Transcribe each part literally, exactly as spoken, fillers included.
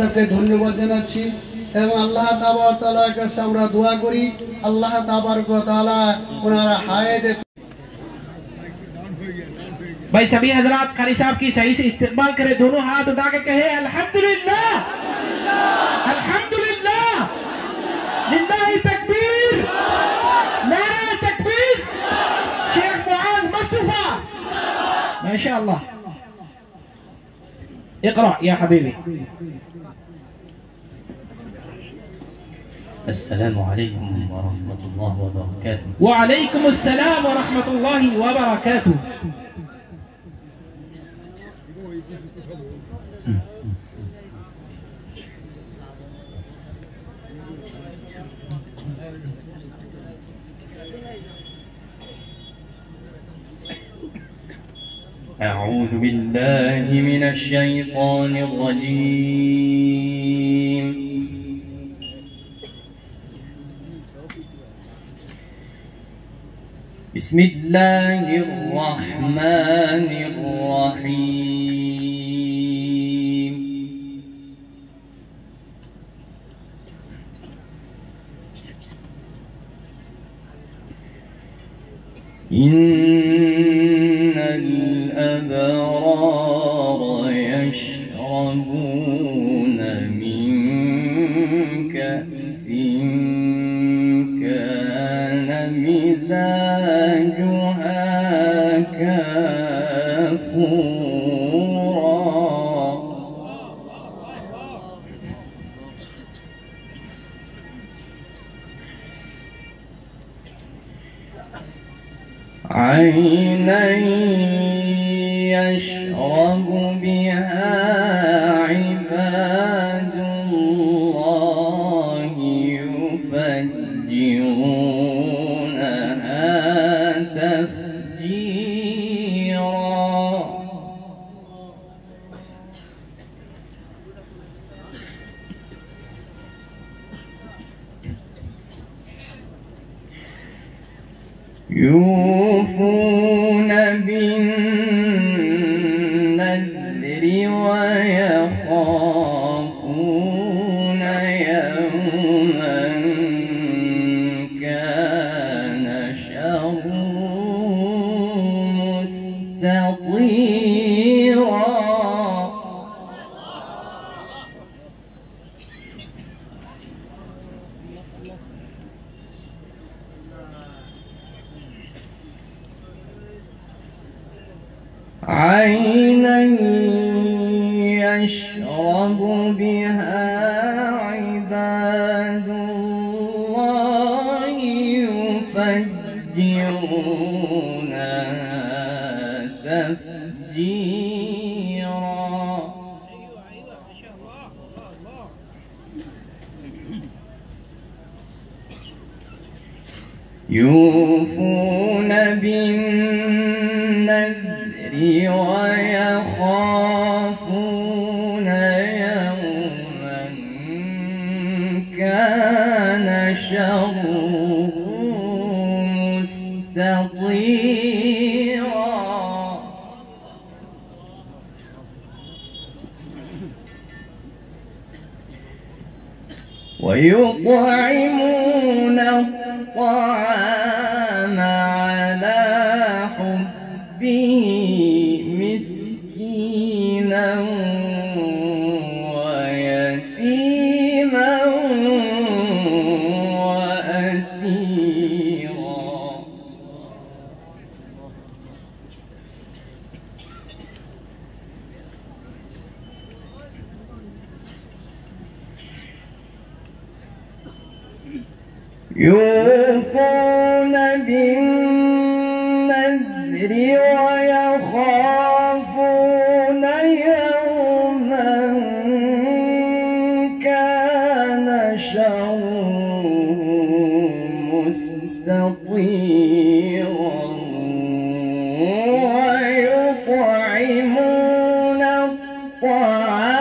सबके धन्यवाद জানাচ্ছি এবং আল্লাহ তাবারক তাআলার কাছে আমরা দোয়া করি আল্লাহ তাবারক তাআলা ওনার হায়াত। भाई सभी हजरात कारी साहब की सही से इस्तेमाल करें, दोनों हाथ उठा के कहे अल्हम्दुलिल्लाह अल्हम्दुलिल्लाह लिल्लाहि तकबीर नारे तकबीर। शेख मुआज मुस्तफा माशाअल्लाह। इकरा या हबीबी। अस्सलामु अलैकुम व रहमतुल्लाहि व बरकातुहू। व अलैकुम अस्सलाम व रहमतुल्लाहि व बरकातुहू। أعوذ بالله من الشيطان الرجيم. بسم الله الرحمن الرحيم. إن الأبرار يشربون من كأس كان مزاجها كافورا. عينا يشرب بها عباد الله يفجرونها تفجيرا. يوفون بالنذر ويخافون يوما كان شره مستطيرا. عينا يشرب بها عباد الله يفجرونها تفجيرا. يوفون بالنذر ويخافون يوما كان شره مستطيرا. ويطعمون الطعام على حبه مسكينا ويتيما وأسيرا. يوفون بالنذر ويخافون يوما كان شره مستطيرا. ويطعمون الطعام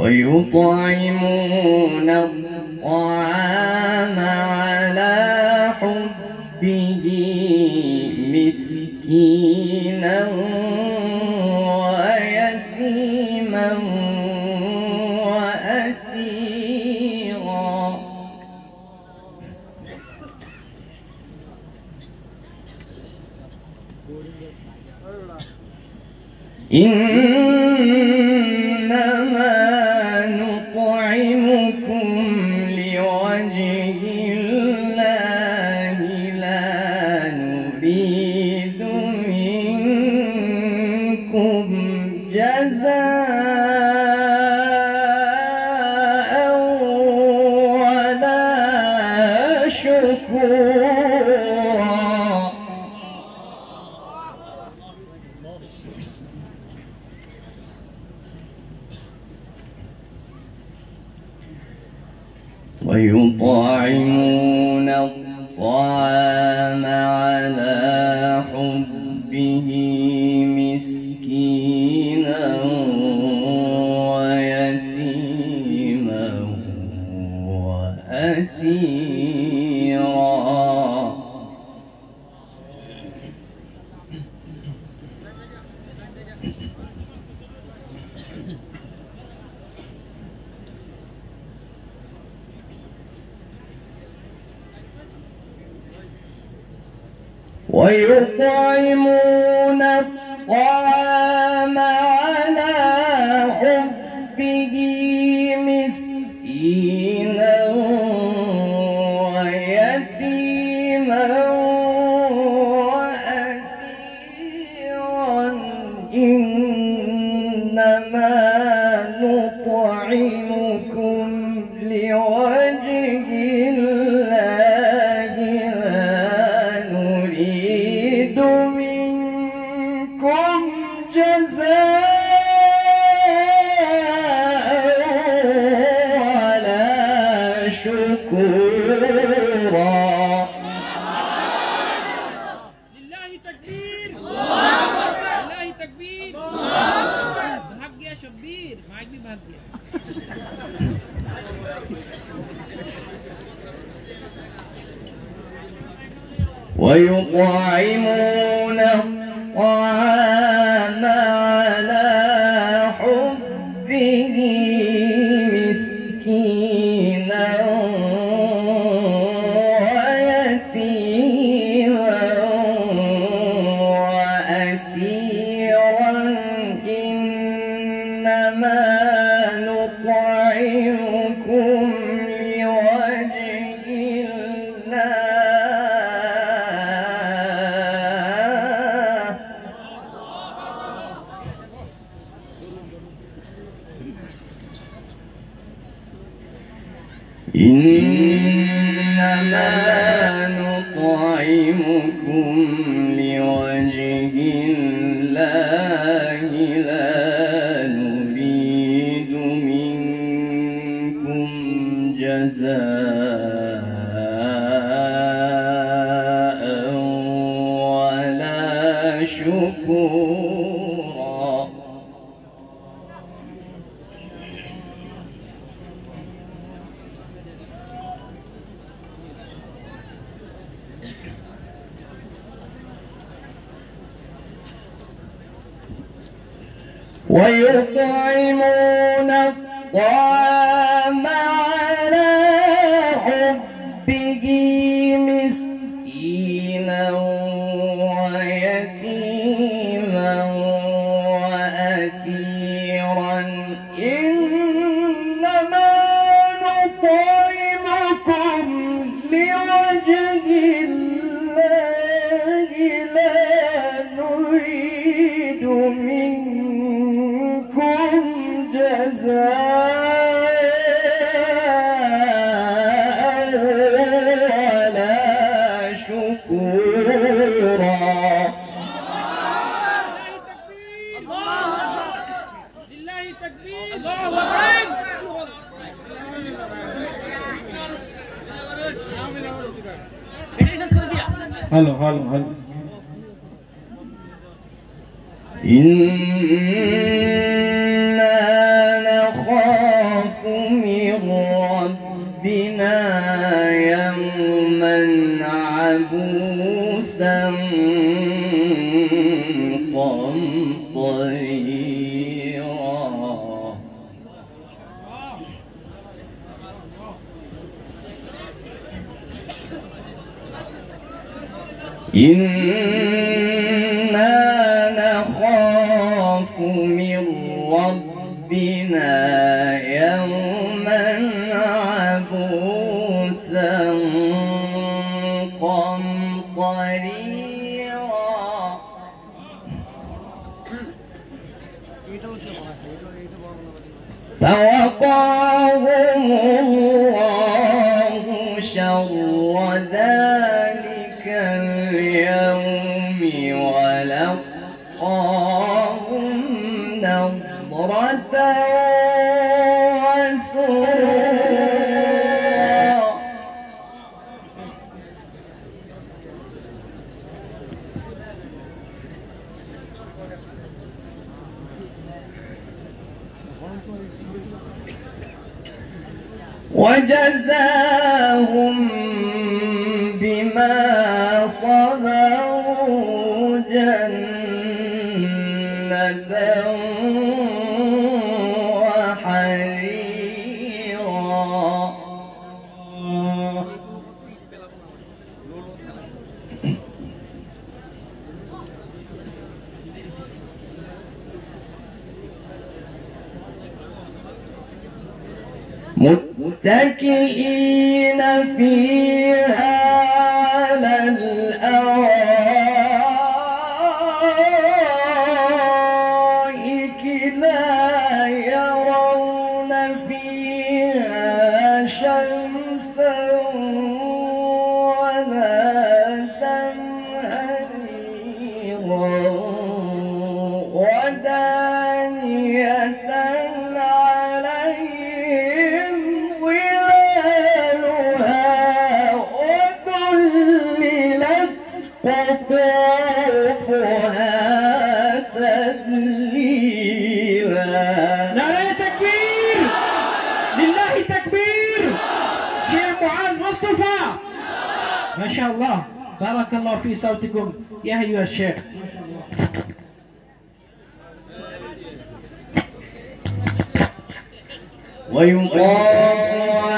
ويطعمون الطعام على حبه مسكينا ويتيما وأسيرا إنما نطعمكم لوجه الله لا نريد منكم جزاء ولا شكورا. ويطعمون الطعام على حبه مسكينا ويتيما وأسيرا. ويطعمون الطعام على حبه مسكينا ويتيما وأسيرا إنما نطعمكم لوجه الله منكم جزاء ولا شكورا. لله تكبير. لله تكبير. भाग गया शब्बीर, भाग भी भाग गया. ويطعمون الطعام على حبه مسكينا ويتيما وأسيرا إنما نطعمكم لوجه الله إنما نطعمكم لوجه الله لا نريد منكم جزاء ولا شكورا. ويطعمون الطعام على حبه مسكينا ويتيما وأسيرا إنما نطعمكم لوجه الله لا نريد منكم جزاء ولا شكورا. لله تكبير. هلو هلو هلو إنا نخاف ربنا يوما عبوسا قمطريرا. إنا نخاف من ربنا يوما عبوسا قمطريرا. فوقاهم الله شر ذلك اليوم ولقاهم نضرة وسرورا. وجزاهم بما صبروا جنة وحريرا. متكئين فيها على الأرائك لا يرون فيها شمسا ولا زمهريرا ودانية قطوفها تذليلا. نعرہ تکبیر، للہ تکبیر. شیخ معاذ مصطفى ما شاء الله، بارك الله في صوتكم يا أيها الشيخ. ويطاف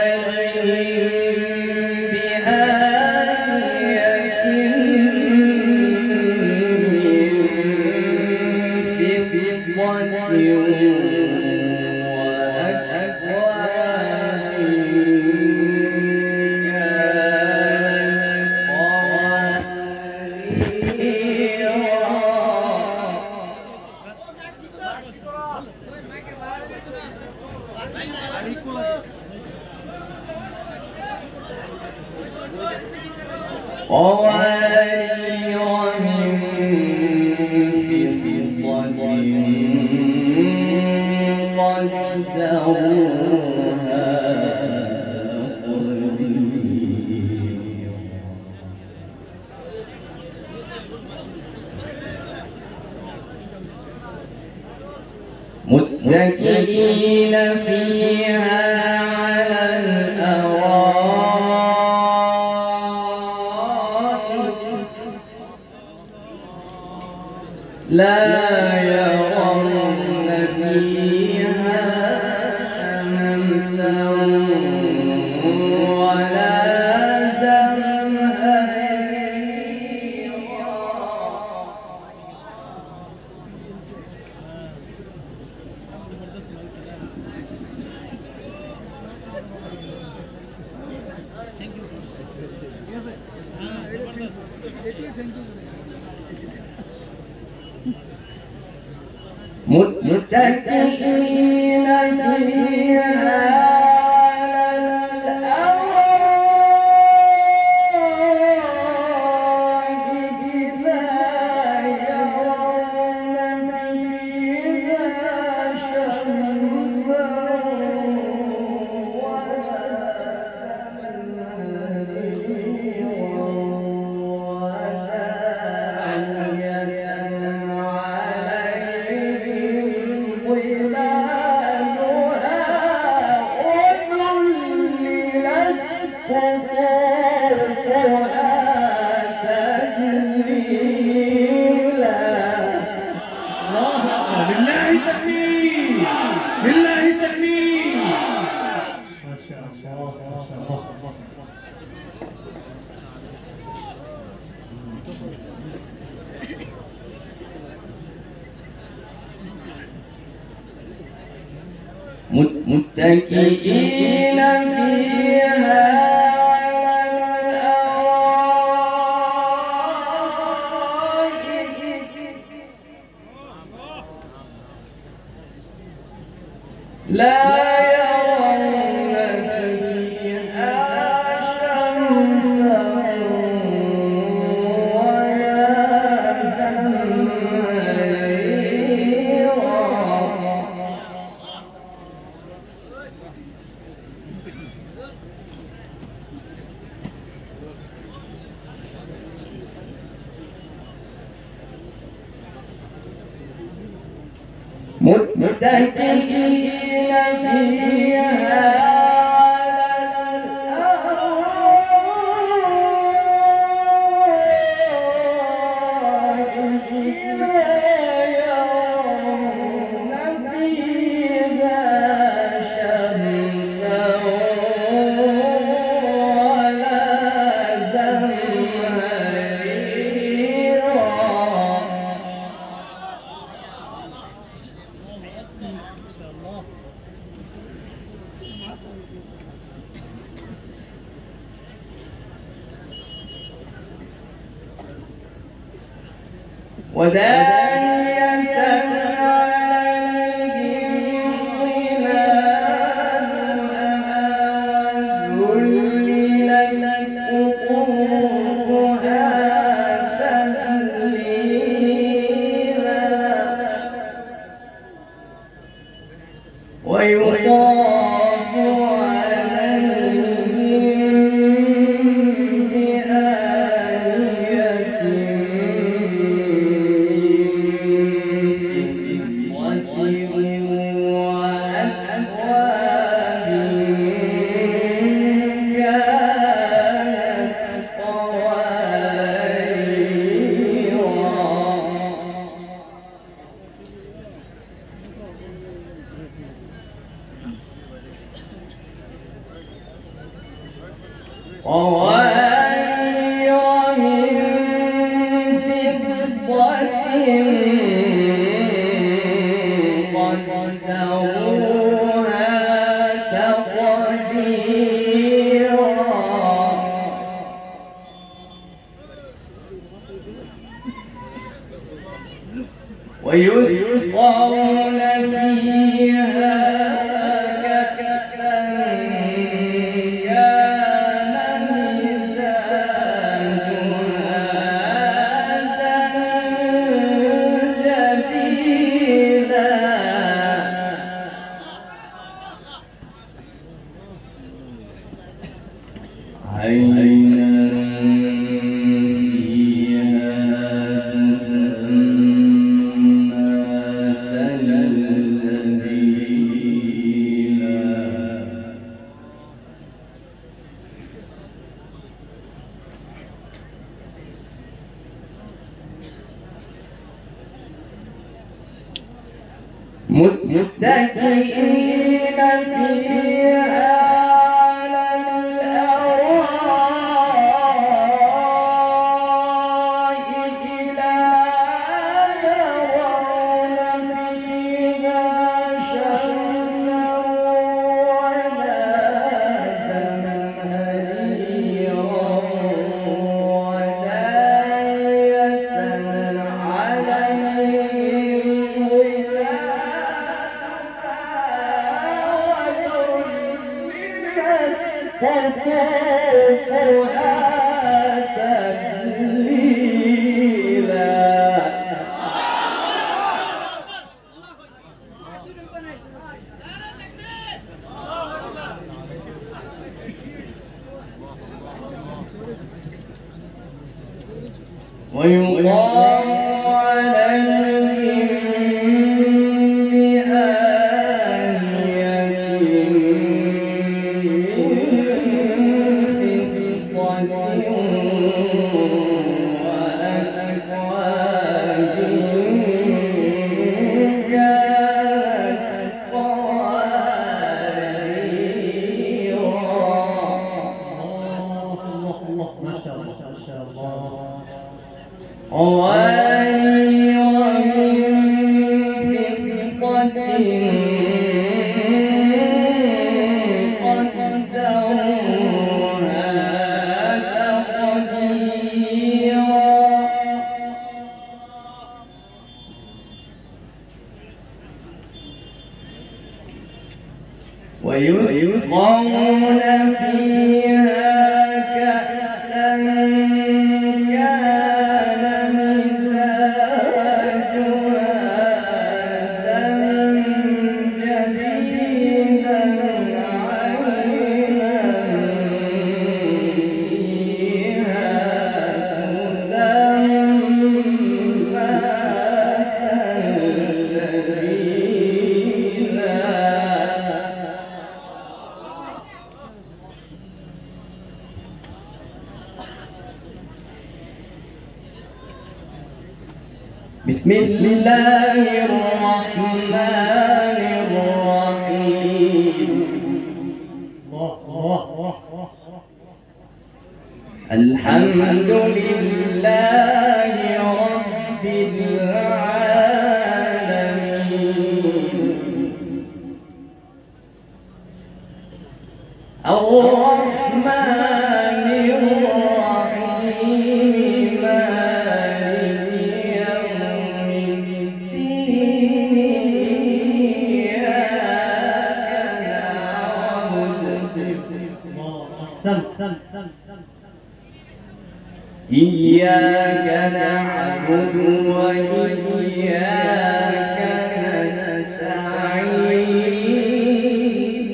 عليهم بآية من فضة وأكواب قوارير من فضة قدروها تقديرا. متكئين فيها على الأرائك لا يرون فيها شمسا ولا زمهريرا. متكئين فيها على الأرائك لا يرون فيها شمسا ولا زمهريرا ودانية عليهم ظلالها لله تكبير لله تكبير ما شاء الله ما شاء الله متكئين فيها لا يرون فيها شمسا ولا زمهريرا متكئين فيها ودانية عليهم ظلالها ذللت قطوفها تذليلا ويطاف عليهم قوارير من فضة قدروها تقديرا ويسقون فيها كأسا عينا فيها تسمى سلسبيلا متكئين فيها ويقام عليهم بآنية من ويسقون فيها كأسا كان مزاجها زنجبيلا عينا فيها تسمى سلسبيلا. بسم الله الرحمن الرحيم. الحمد لله رب العالمين الرحمن الرحيم مالك يوم الدين إياك نعبد إياك نعبد وإياك نستعين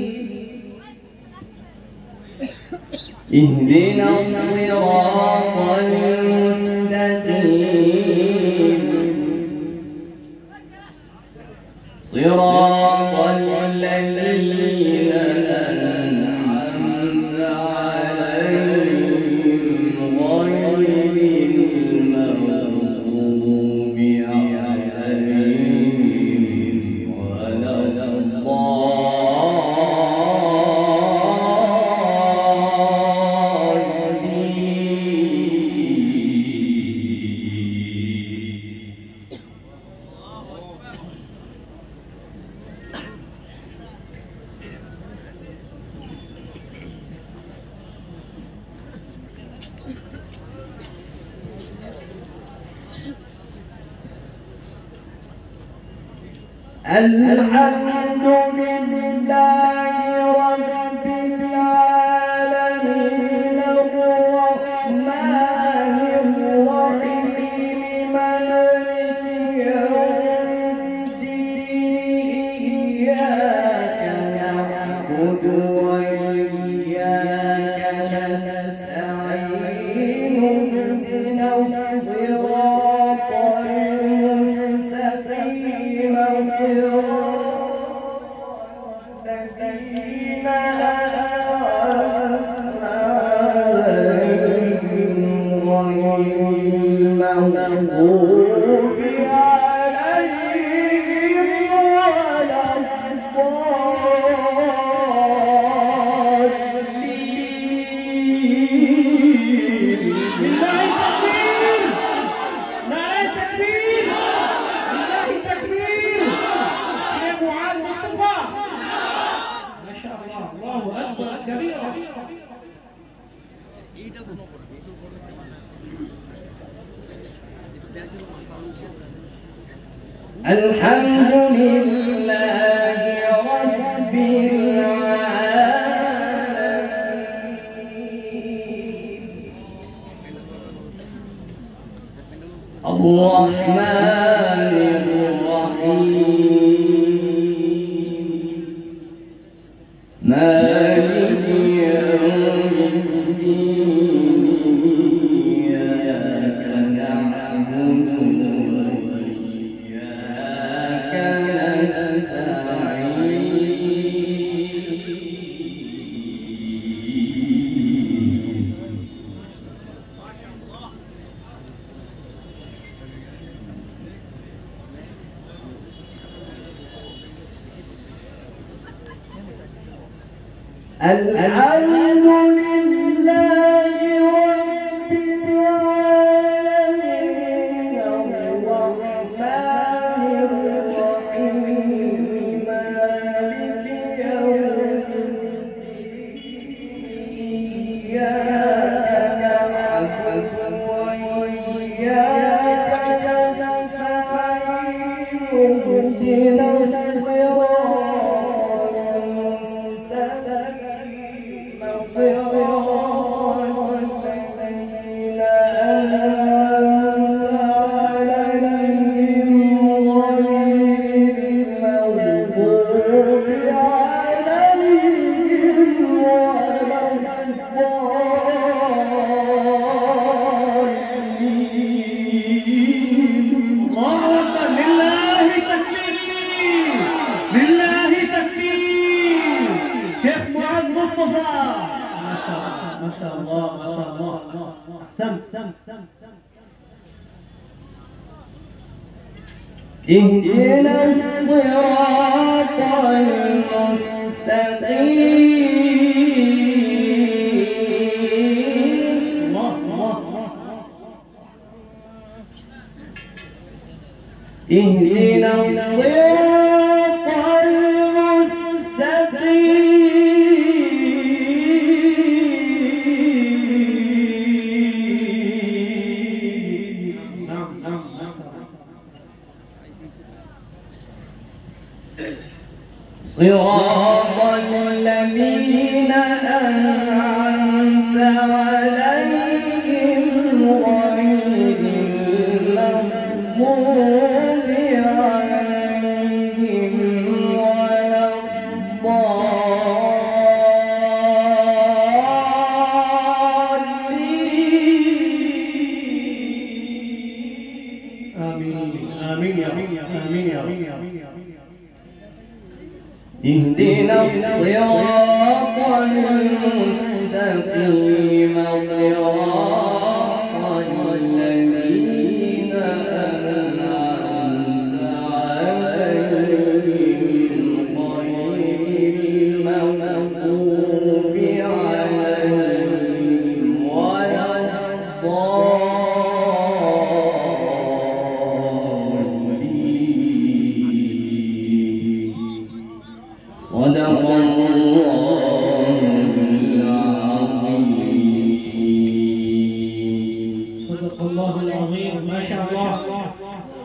اهدنا الصراط المستقيم صراط الذين أنعمت عليهم غير المغضوب عليهم ولا الحمد لله رب العالمين الرحمن الرحيم مالك يوم الدين إياك نعبد وإياك نستعين اهدنا الصراط المستقيم صراط الذين أنعمت عليهم غير المغضوب عليهم ولا الضالين. لله تكبير، نعرة تكبير، لله تكبير. شيخ معاذ مصطفى ما شاء الله، الله أكبر كبيرا. الحمد لله رب العالمين الرحمن الرحيم مالك يوم الدين إياك نعبد وإياك نستعين. الحمد لله رب العالمين اهدنا الصراط المستقيم اهدنا الصراط المستقيم صراط الذين أنعمت عليهم غير المغضوب عليهم ولا الضالين آمين آمين يا آمين يا آمين يا آمين يا آمين اهدنا الصراط المستقيم صراط الذين أنعمت عليهم غير المغضوب عليهم ولا الضالين صدق الله العظيم صدق الله العظيم ما شاء الله